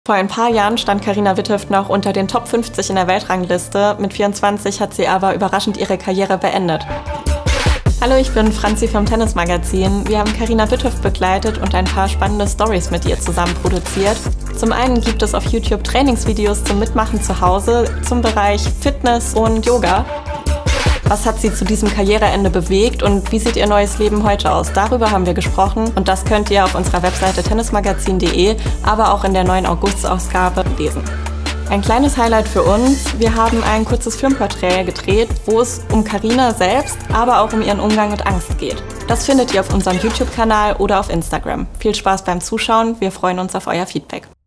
Vor ein paar Jahren stand Carina Witthöft noch unter den Top 50 in der Weltrangliste. Mit 24 hat sie aber überraschend ihre Karriere beendet. Hallo, ich bin Franzi vom Tennismagazin. Wir haben Carina Witthöft begleitet und ein paar spannende Stories mit ihr zusammen produziert. Zum einen gibt es auf YouTube Trainingsvideos zum Mitmachen zu Hause zum Bereich Fitness und Yoga. Was hat sie zu diesem Karriereende bewegt und wie sieht ihr neues Leben heute aus? Darüber haben wir gesprochen und das könnt ihr auf unserer Webseite tennismagazin.de, aber auch in der neuen August-Ausgabe lesen. Ein kleines Highlight für uns: Wir haben ein kurzes Filmporträt gedreht, wo es um Carina selbst, aber auch um ihren Umgang mit Angst geht. Das findet ihr auf unserem YouTube-Kanal oder auf Instagram. Viel Spaß beim Zuschauen, wir freuen uns auf euer Feedback.